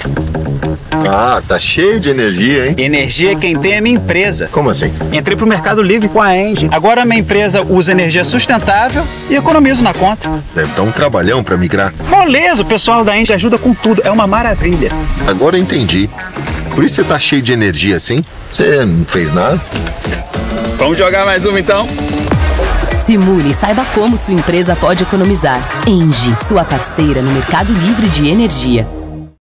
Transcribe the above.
Ah, tá cheio de energia, hein? Energia quem tem é minha empresa. Como assim? Entrei pro Mercado Livre com a Engie. Agora minha empresa usa energia sustentável e economizo na conta. Deve dar um trabalhão pra migrar. Moleza, o pessoal da Engie ajuda com tudo. É uma maravilha. Agora eu entendi. Por isso você tá cheio de energia assim? Você não fez nada? Vamos jogar mais uma então? Simule e saiba como sua empresa pode economizar. Engie, sua parceira no Mercado Livre de Energia.